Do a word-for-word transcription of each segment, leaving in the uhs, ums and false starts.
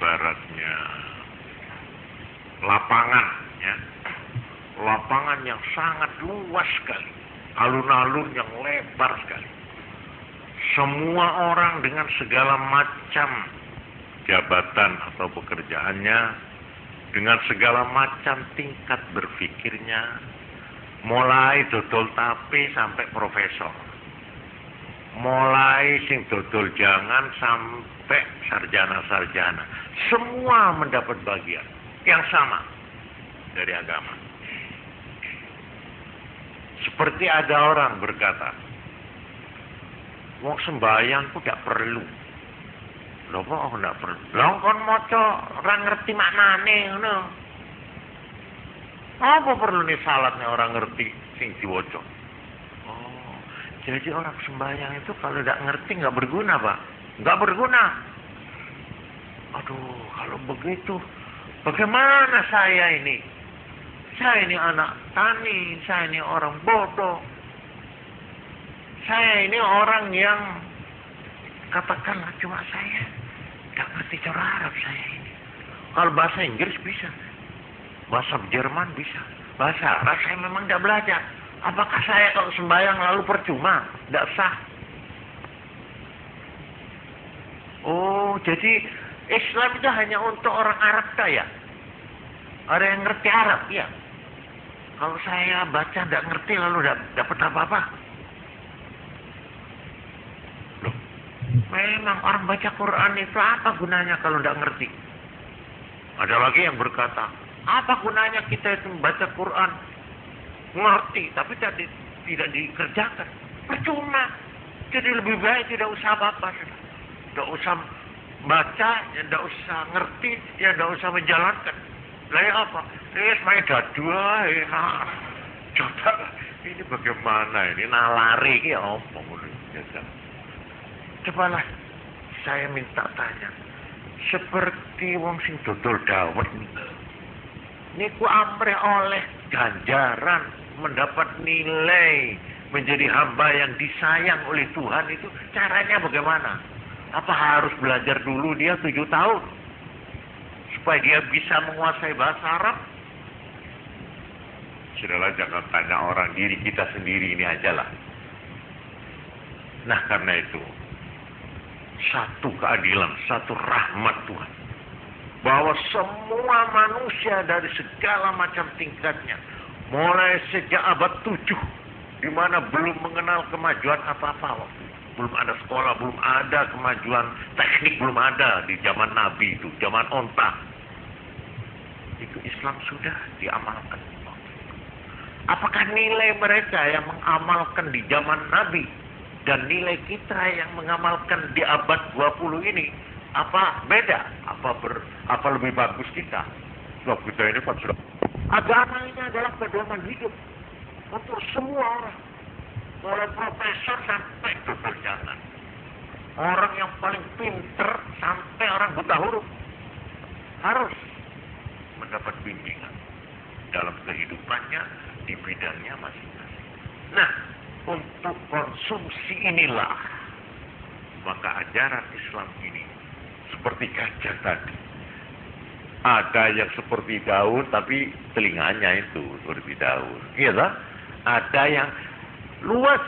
ibaratnya lapangan, ya, lapangan yang sangat luas sekali, alun-alun yang lebar sekali. Semua orang dengan segala macam jabatan atau pekerjaannya, dengan segala macam tingkat berpikirnya, mulai dodol tape sampai profesor, mulai sing dodol jangan sampai sarjana-sarjana, semua mendapat bagian yang sama dari agama. Seperti ada orang berkata, wong sembahyang ku tidak perlu. Lho kok tidak perlu? Lho kon maca ora ngerti maknane ngono. Apa perlu nih salatnya orang ngerti sing diwaca? Oh, jadi orang sembahyang itu kalau tidak ngerti nggak berguna, Pak. Nggak berguna. Aduh, kalau begitu bagaimana saya ini? Saya ini anak tani, saya ini orang bodoh. Saya ini orang yang katakanlah cuma saya tidak ngerti cara Arab saya ini. Kalau bahasa Inggris bisa, bahasa Jerman bisa, bahasa Arab saya memang tidak belajar. Apakah saya kalau sembahyang lalu percuma? Tidak sah. Oh, jadi Islam itu hanya untuk orang Arab kaya. Ada yang ngerti Arab, ya. Kalau saya baca tidak ngerti lalu tidak dapat apa-apa. Loh, memang orang baca Quran itu apa gunanya kalau tidak ngerti? Ada lagi yang berkata, apa gunanya kita itu membaca Quran? Ngerti, tapi tidak, di, tidak dikerjakan. Percuma. Jadi lebih baik tidak usah apa-apa. Tidak usah baca, ya tidak usah ngerti, ya tidak usah menjalankan. Lah ya apa? Eh, main dadua, eh, nah. Coba, ini bagaimana ini? Nalari, ya apa? Cobalah, saya minta tanya. Seperti wong sing dodol dawet niku amrih oleh ganjaran, mendapat nilai, menjadi hamba yang disayang oleh Tuhan itu caranya bagaimana? Apa harus belajar dulu dia tujuh tahun supaya dia bisa menguasai bahasa Arab? Sudahlah, jangan tanya orang, diri kita sendiri ini ajalah. Nah, karena itu satu keadilan, satu rahmat Tuhan, bahwa semua manusia dari segala macam tingkatnya, mulai sejak abad tujuh, di mana belum mengenal kemajuan apa-apa waktu itu. Belum ada sekolah, belum ada kemajuan teknik, belum ada di zaman Nabi itu, zaman onta. Itu Islam sudah diamalkan. Apakah nilai mereka yang mengamalkan di zaman Nabi dan nilai kita yang mengamalkan di abad dua puluh ini apa beda? Apa ber, apa lebih bagus kita? Loh, kita ini kan sudah, agama ini adalah pedoman hidup untuk semua orang, mulai profesor sampai keperjalanan, orang yang paling pinter sampai orang buta huruf harus mendapat bimbingan dalam kehidupannya di bidangnya masing-masing. Nah, untuk konsumsi inilah maka ajaran Islam ini seperti gajah tadi. Ada yang seperti daun tapi telinganya itu seperti daun. Iya tak? Ada yang luas,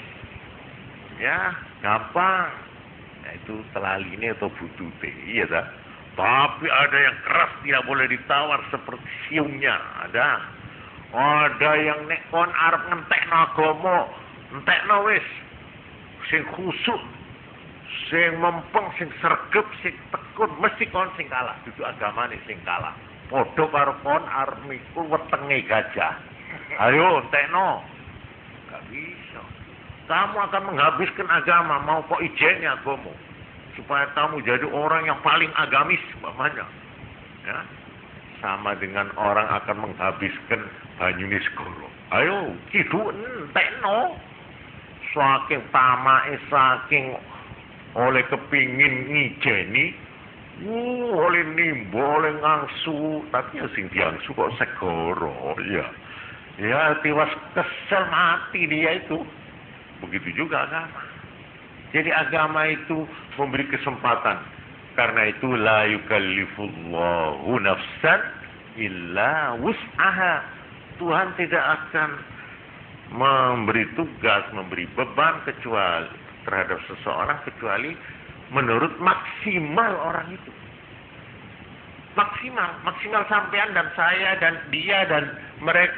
ya gampang, yaitu telaline atau butute. Iya tak? Tapi ada yang keras tidak boleh ditawar seperti siungnya. Ada. Ada yang nek kon arep ngentekno agama, entekno wis sing khusuk, sing mempeng, sing sregep, sing tekun, mesti kon sing kalah. Dudu agamane sing kalah. Padha karo kon arep mikul wetenge gajah. Ayo entekno. Gak bisa. Kamu akan menghabiskan agama, mau kok ijennya agama, supaya kamu jadi orang yang paling agamis, umpamanya. Ya. Sama dengan orang akan menghabiskan banyune segara. Ayo, kidu entekno. Saking tamake, saking oleh kepingin ngijeni, uh, oleh nimbo, oleh ngangsu, tapi ya sing diangsu kok segara, ya. Ya, tiwas kesel mati dia itu. Begitu juga agama. Jadi agama itu memberi kesempatan Karena itu la yukallifullahu nafsan illa wus'aha. Tuhan tidak akan memberi tugas, memberi beban kecuali terhadap seseorang kecuali menurut maksimal orang itu. Maksimal, maksimal sampean dan saya dan dia dan mereka.